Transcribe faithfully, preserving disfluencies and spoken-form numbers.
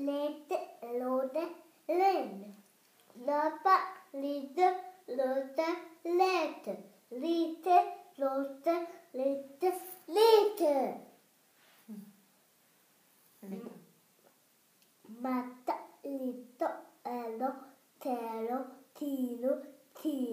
lete, lode, len. Napa, lite, lode, lete. Lite, lode, lite, lite. Matta, lito, elo, telo, tilo, tilo.